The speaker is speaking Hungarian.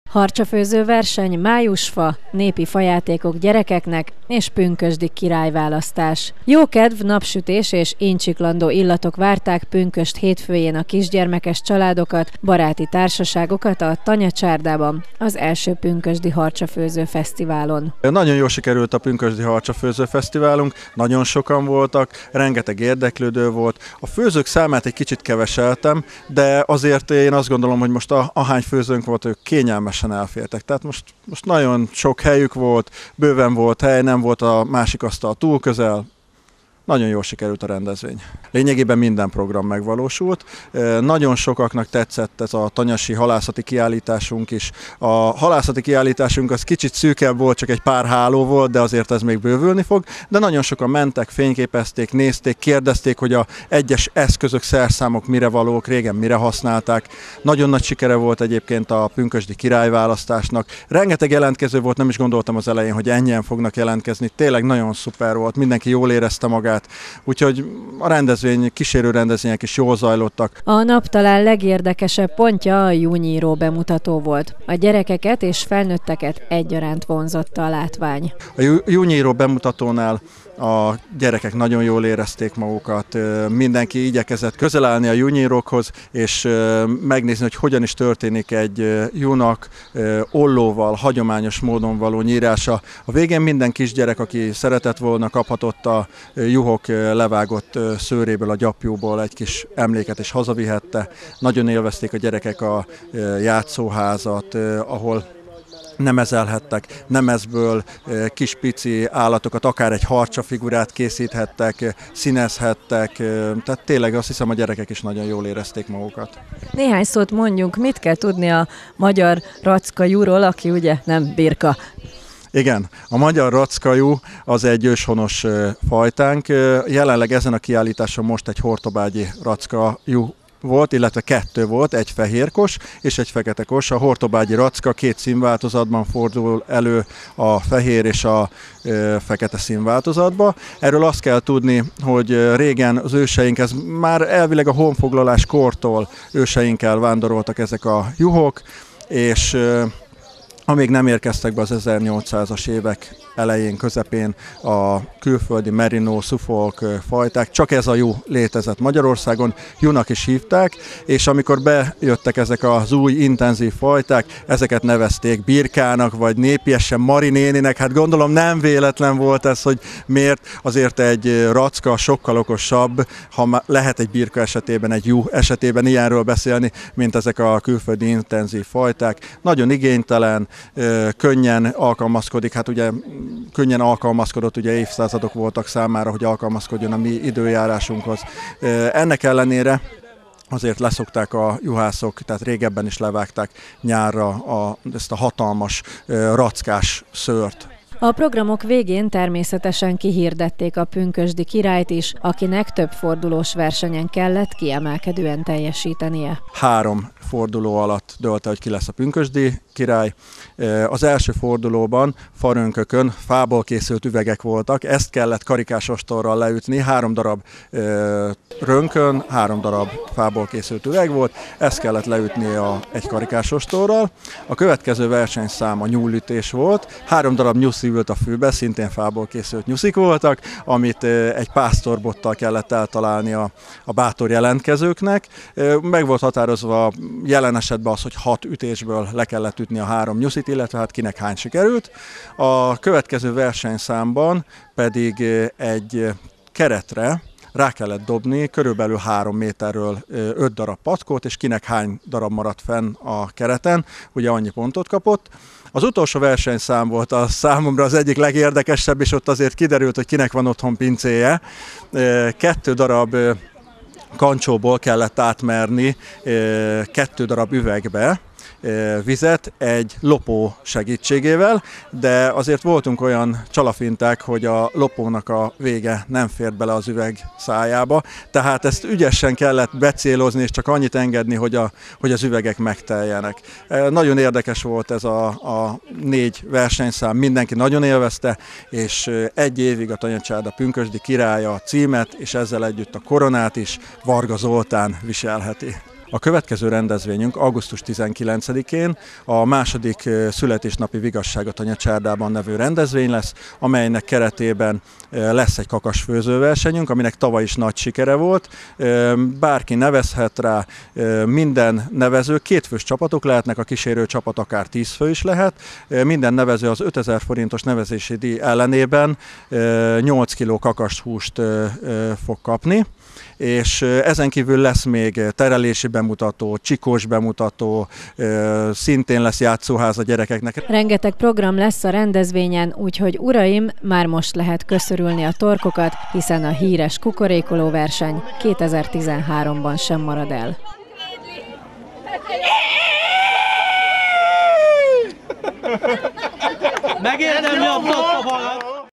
Harcsafőző verseny, májusfa, népi fajátékok gyerekeknek és pünkösdi királyválasztás. Jókedv, napsütés és incsiklandó illatok várták pünkösd hétfőjén a kisgyermekes családokat, baráti társaságokat a Tanyacsárdában, az első pünkösdi harcsafőző fesztiválon. Nagyon jól sikerült a pünkösdi harcsafőző fesztiválunk, nagyon sokan voltak, rengeteg érdeklődő volt. A főzők számát egy kicsit keveseltem, de azért én azt gondolom, hogy most ahány főzőnk volt, ők kényelmesen elfértek. Tehát most nagyon sok helyük volt, bőven volt hely, nem volt a másik asztal túl közel. Nagyon jól sikerült a rendezvény. Lényegében minden program megvalósult. Nagyon sokaknak tetszett ez a tanyasi halászati kiállításunk is. A halászati kiállításunk az kicsit szűkebb volt, csak egy pár háló volt, de azért ez még bővülni fog. De nagyon sokan mentek, fényképezték, nézték, kérdezték, hogy a egyes eszközök, szerszámok mire valók, régen mire használták. Nagyon nagy sikere volt egyébként a pünkösdi királyválasztásnak. Rengeteg jelentkező volt, nem is gondoltam az elején, hogy ennyien fognak jelentkezni. Tényleg nagyon szuper volt, mindenki jól érezte magát. Úgyhogy a kísérő rendezvények is jól zajlottak. A nap talán legérdekesebb pontja a júnyíró bemutató volt. A gyerekeket és felnőtteket egyaránt vonzotta a látvány. A júnyíró bemutatónál a gyerekek nagyon jól érezték magukat, mindenki igyekezett közel állni a júnyírókhoz, és megnézni, hogy hogyan is történik egy júnak ollóval, hagyományos módon való nyírása. A végén minden kisgyerek, aki szeretett volna, kaphatott a juhok levágott szőréből, a gyapjúból egy kis emléket, és hazavihette. Nagyon élvezték a gyerekek a játszóházat, ahol nemezelhettek, nemezből kis pici állatokat, akár egy harcsafigurát készíthettek, színezhettek, tehát tényleg azt hiszem, a gyerekek is nagyon jól érezték magukat. Néhány szót mondjunk, mit kell tudni a magyar rackajuról, aki ugye nem birka? Igen, a magyar rackajú az egy őshonos fajtánk. Jelenleg ezen a kiállításon most egy hortobágyi rackajú volt, illetve kettő volt, egy fehérkos és egy feketekos. A hortobágyi racka két színváltozatban fordul elő, a fehér és a fekete színváltozatba. Erről azt kell tudni, hogy régen az őseink, ez már elvileg a honfoglalás kortól őseinkkel vándoroltak ezek a juhok, és amíg nem érkeztek be az 1800-as évek elején, közepén a külföldi Merino, Suffolk fajták, csak ez a juh létezett Magyarországon, juhnak is hívták, és amikor bejöttek ezek az új intenzív fajták, ezeket nevezték birkának, vagy népiesen Mari néninek. Hát gondolom nem véletlen volt ez, hogy miért, azért egy racka sokkal okosabb, ha lehet egy birka esetében, egy juh esetében ilyenről beszélni, mint ezek a külföldi intenzív fajták. Nagyon igénytelen, könnyen alkalmazkodik, hát ugye könnyen alkalmazkodott, ugye évszázadok voltak számára, hogy alkalmazkodjon a mi időjárásunkhoz. Ennek ellenére azért leszokták a juhászok, tehát régebben is levágták nyárra ezt a hatalmas rackás szőrt. A programok végén természetesen kihirdették a pünkösdi királyt is, akinek több fordulós versenyen kellett kiemelkedően teljesítenie. 3 forduló alatt dölt el, hogy ki lesz a pünkösdi király. Az első fordulóban farönkökön fából készült üvegek voltak, ezt kellett karikás ostorral leütni, 3 darab rönkön, 3 darab fából készült üveg volt, ezt kellett leütni egy karikás ostorral. A következő versenyszám a nyúlütés volt, 3 darab nyuszi ült a fűbe, szintén fából készült nyuszik voltak, amit egy pásztorbottal kellett eltalálni a bátor jelentkezőknek. Meg volt határozva jelen esetben az, hogy 6 ütésből le kellett ütni a 3 nyuszit, illetve hát kinek hány sikerült. A következő versenyszámban pedig egy keretre rá kellett dobni körülbelül 3 méterről 5 darab patkót, és kinek hány darab maradt fenn a kereten, ugye annyi pontot kapott. Az utolsó versenyszám volt a számomra az egyik legérdekesebb, és ott azért kiderült, hogy kinek van otthon pincéje. 2 darab kancsóból kellett átmerni 2 darab üvegbe vizet egy lopó segítségével, de azért voltunk olyan csalafinták, hogy a lopónak a vége nem fért bele az üveg szájába, tehát ezt ügyesen kellett becélozni, és csak annyit engedni, hogy az üvegek megteljenek. Nagyon érdekes volt ez a 4 versenyszám, mindenki nagyon élvezte, és 1 évig a Tanyacsárda pünkösdi királya a címet, és ezzel együtt a koronát is Varga Zoltán viselheti. A következő rendezvényünk augusztus 19-én a második születésnapi Vigasságotanya csárdában nevű rendezvény lesz, amelynek keretében lesz egy kakasfőzőversenyünk, aminek tavaly is nagy sikere volt. Bárki nevezhet rá, minden nevező, 2 fős csapatok lehetnek, a kísérő csapat akár 10 fő is lehet. Minden nevező az 5000 forintos nevezési díj ellenében 8 kg kakashúst fog kapni, és ezen kívül lesz még terelési bemutató, csikós bemutató, szintén lesz játszóház a gyerekeknek. Rengeteg program lesz a rendezvényen, úgyhogy uraim, már most lehet köszörülni a torkokat, hiszen a híres kukorékoló verseny 2013-ban sem marad el. Megérdemli a